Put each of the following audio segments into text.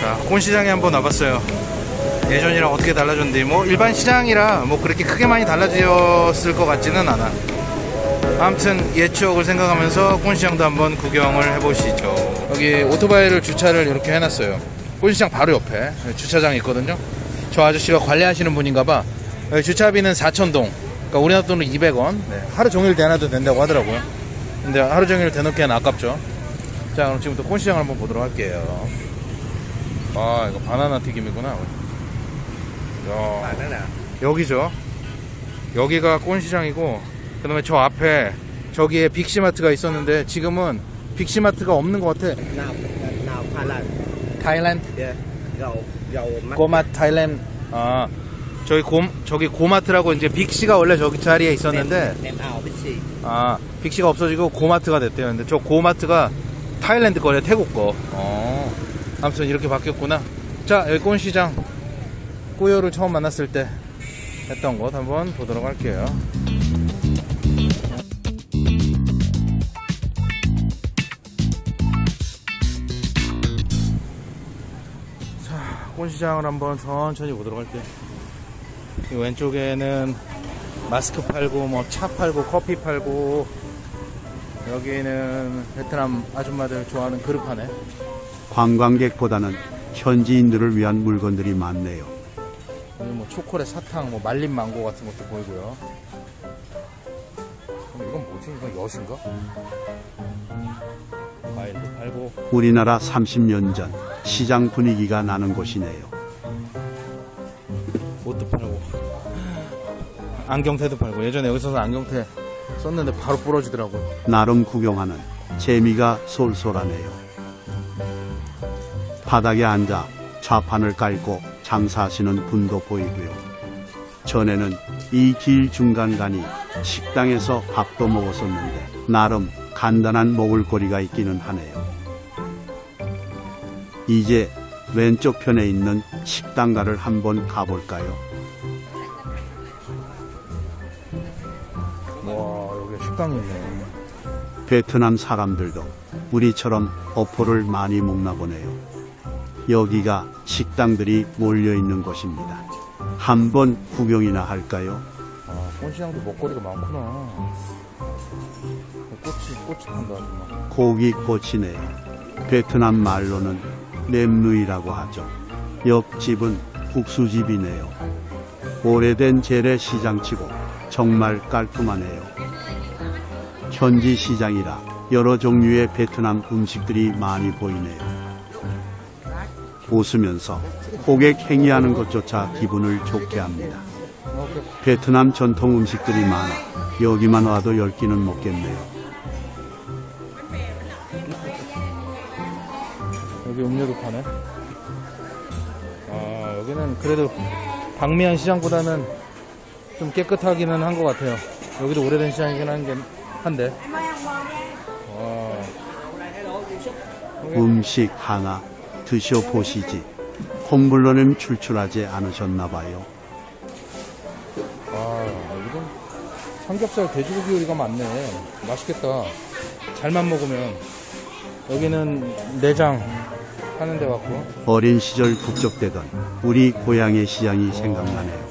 자, 곤시장에 한번 와봤어요. 예전이랑 어떻게 달라졌는지. 뭐 일반 시장이라 뭐 그렇게 크게 많이 달라졌을 것 같지는 않아. 아무튼 옛 추억을 생각하면서 곤시장도 한번 구경을 해보시죠. 여기 오토바이를 주차를 이렇게 해놨어요. 곤시장 바로 옆에 주차장이 있거든요. 저 아저씨가 관리하시는 분인가봐. 주차비는 4,000동, 그러니까 우리나라 돈으로 200원. 네, 하루 종일 대놔도 된다고 하더라고요. 근데 하루 종일 대놓기엔 아깝죠. 자, 그럼 지금부터 곤시장을 한번 보도록 할게요. 아, 이거 바나나 튀김이구나. 야, 여기죠. 여기가 곤시장이고, 그 다음에 저 앞에 저기에 빅시마트가 있었는데 지금은 빅시마트가 없는 것 같아. 타일랜드? 고마트 타일랜드. 아, 저기 고마트라고 이제 빅시가 원래 저기 자리에 있었는데, 아, 빅시가 없어지고 고마트가 됐대요. 근데 저 고마트가 타일랜드 거래, 태국 거. 아무튼 이렇게 바뀌었구나. 자, 여기 곤시장 꾸요를 처음 만났을 때 했던 것 한번 보도록 할게요. 자, 곤시장을 한번 천천히 보도록 할게요. 이 왼쪽에는 마스크 팔고 뭐 차 팔고 커피 팔고, 여기는 베트남 아줌마들 좋아하는 그릇 파네. 관광객보다는 현지인들을 위한 물건들이 많네요. 여기 뭐 초콜릿, 사탕, 뭐 말린 망고 같은 것도 보이고요. 근데 이건 뭐지? 이건 엿인가? 과일도 팔고. 우리나라 30년 전 시장 분위기가 나는 곳이네요. 옷도 팔고 안경테도 팔고. 예전에 여기서 안경테 썼는데 바로 부러지더라고요. 나름 구경하는 재미가 쏠쏠하네요. 바닥에 앉아 좌판을 깔고 장사하시는 분도 보이고요. 전에는 이 길 중간간이 식당에서 밥도 먹었었는데 나름 간단한 먹을거리가 있기는 하네요. 이제 왼쪽 편에 있는 식당가를 한번 가볼까요? 와, 여기 식당이 있네. 베트남 사람들도 우리처럼 어포를 많이 먹나 보네요. 여기가 식당들이 몰려있는 곳입니다. 한번 구경이나 할까요? 아, 곤시장도 먹거리가 많구나. 꼬치 판다. 정말. 고기꼬치네요. 베트남 말로는 렘누이라고 하죠. 옆집은 국수집이네요. 오래된 재래시장치고 정말 깔끔하네요. 현지 시장이라 여러 종류의 베트남 음식들이 많이 보이네요. 웃으면서 고객 행위하는 것조차 기분을 좋게 합니다. 베트남 전통 음식들이 많아 여기만 와도 10끼는 먹겠네요. 여기 음료도 파네. 아, 여기는 그래도 방미안 시장보다는 좀 깨끗하기는 한 것 같아요. 여기도 오래된 시장이긴 한데. 음식 하나 드셔보시지. 콩불로는 출출하지 않으셨나봐요. 아, 여기는 삼겹살, 돼지고기 요리가 많네. 맛있겠다. 잘만 먹으면. 여기는 내장 하는 데 같고. 어린 시절 북적대던 우리 고향의 시장이 생각나네요.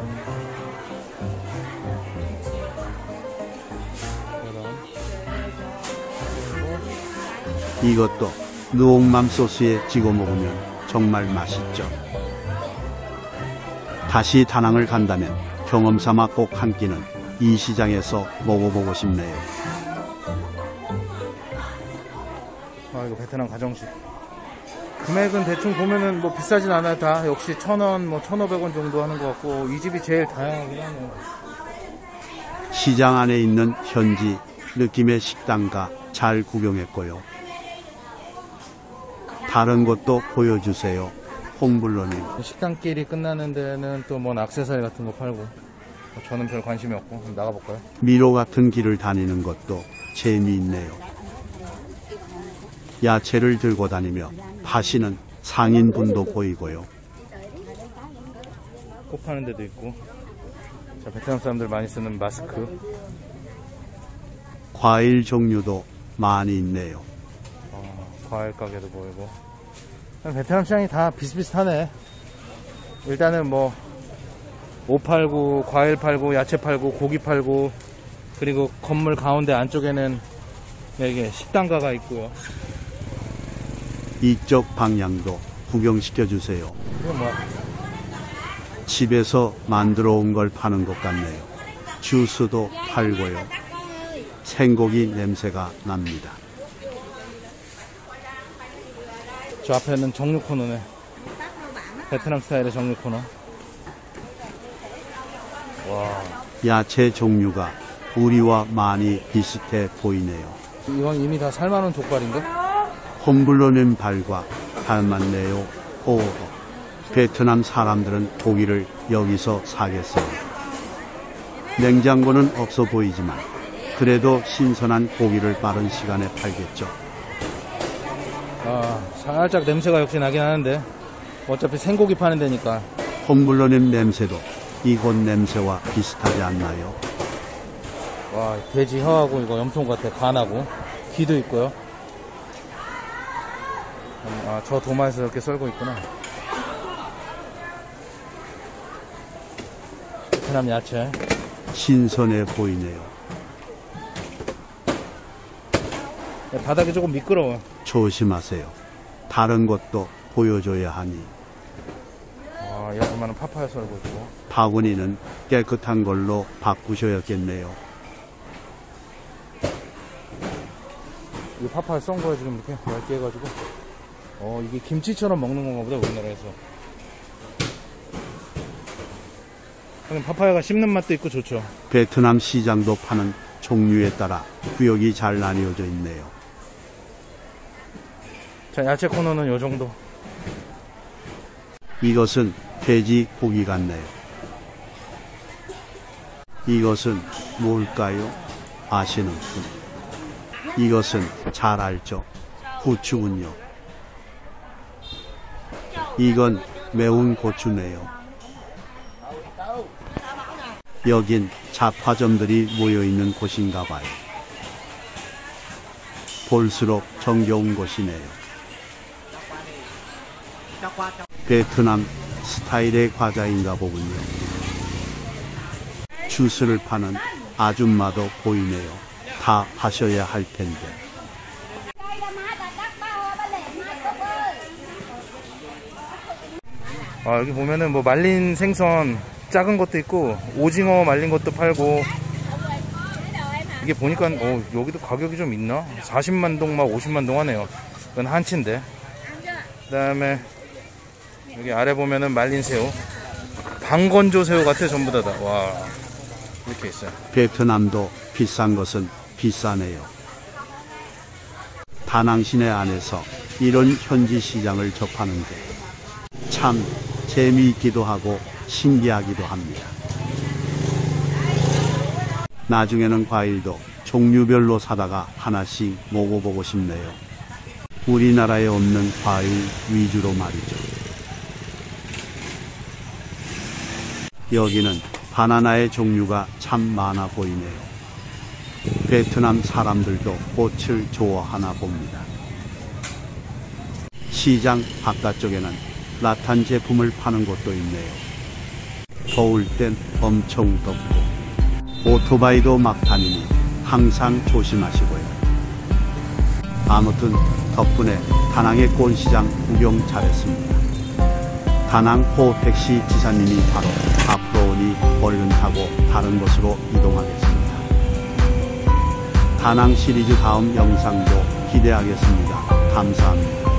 이것도 누옥맘 소스에 찍어 먹으면 정말 맛있죠. 다시 다낭을 간다면 경험 삼아 꼭 한 끼는 이 시장에서 먹어보고 싶네요. 아, 이거 베트남 가정식. 금액은 대충 보면은 뭐 비싸진 않아요. 다 역시 1,000원, 뭐 1,500원 정도 하는 것 같고, 이 집이 제일 다양하긴 하네요. 시장 안에 있는 현지 느낌의 식당가 잘 구경했고요. 다른 것도 보여주세요, 홍블러님. 식당길이 끝나는 데는 또 뭐 액세서리 같은 거 팔고. 저는 별 관심이 없고. 한번 나가볼까요? 미로 같은 길을 다니는 것도 재미있네요. 야채를 들고 다니며 파시는 상인분도 보이고요. 꽃 파는 데도 있고. 자, 베트남 사람들 많이 쓰는 마스크. 과일 종류도 많이 있네요. 과일 가게도 보이고. 베트남 시장이 다 비슷비슷하네. 일단은 뭐 옷 팔고 과일 팔고 야채 팔고 고기 팔고, 그리고 건물 가운데 안쪽에는 이게 식당가가 있고요. 이쪽 방향도 구경시켜 주세요. 이건 뭐야? 집에서 만들어 온 걸 파는 것 같네요. 주스도 팔고요. 생고기 냄새가 납니다. 저 앞에는 정육 코너네. 베트남 스타일의 정육 코너. 와, 야채 종류가 우리와 많이 비슷해 보이네요. 이건 이미 다 삶아놓은 족발인가? 홈블러낸 발과 닮았네요. 오, 베트남 사람들은 고기를 여기서 사겠어요. 냉장고는 없어 보이지만 그래도 신선한 고기를 빠른 시간에 팔겠죠. 아, 살짝 냄새가 역시 나긴 하는데 어차피 생고기 파는 데니까. 홈블러낸 냄새도 이곳 냄새와 비슷하지 않나요? 와, 돼지 혀하고 이거 염통 같아. 간하고 귀도 있고요. 아, 저 도마에서 이렇게 썰고 있구나. 베트남 야채. 신선해 보이네요. 바닥이 조금 미끄러워. 조심하세요. 다른 것도 보여줘야 하니. 아, 이 아줌마는 파파야 썰고 있고. 바구니는 깨끗한 걸로 바꾸셔야겠네요. 이 파파야 썬 거에 지금 이렇게 얇게 해가지고. 이게 김치처럼 먹는 건가 보다, 우리나라에서. 파파야가 씹는 맛도 있고 좋죠. 베트남 시장도 파는 종류에 따라 구역이 잘 나뉘어져 있네요. 자, 야채 코너는 요 정도. 이것은 돼지 고기 같네요. 이것은 뭘까요? 아시는 분. 이것은 잘 알죠. 후추군요. 이건 매운 고추네요. 여긴 잡화점들이 모여있는 곳인가 봐요. 볼수록 정겨운 곳이네요. 베트남 스타일의 과자인가 보군요. 주스를 파는 아줌마도 보이네요. 다 파셔야 할 텐데. 아, 여기 보면은 뭐 말린 생선 작은 것도 있고 오징어 말린 것도 팔고. 이게 보니까 여기도 가격이 좀 있나? 40만 동 막 50만 동 하네요. 이건 한치인데. 그 다음에 여기 아래 보면은 말린 새우, 방건조 새우 같아. 전부 다다. 와, 이렇게 있어요. 베트남도 비싼 것은 비싸네요. 다낭 시내 안에서 이런 현지 시장을 접하는 게 참 재미있기도 하고 신기하기도 합니다. 나중에는 과일도 종류별로 사다가 하나씩 먹어보고 싶네요. 우리나라에 없는 과일 위주로 말이죠. 여기는 바나나의 종류가 참 많아 보이네요. 베트남 사람들도 꽃을 좋아하나 봅니다. 시장 바깥쪽에는 라탄 제품을 파는 곳도 있네요. 더울 땐 엄청 덥고 오토바이도 막 다니니 항상 조심하시고요. 아무튼 덕분에 다낭의 꽃시장 구경 잘했습니다. 다낭호 택시 기사님이 바로 앞으로 오니 얼른 타고 다른 곳으로 이동하겠습니다. 다낭 시리즈 다음 영상도 기대하겠습니다. 감사합니다.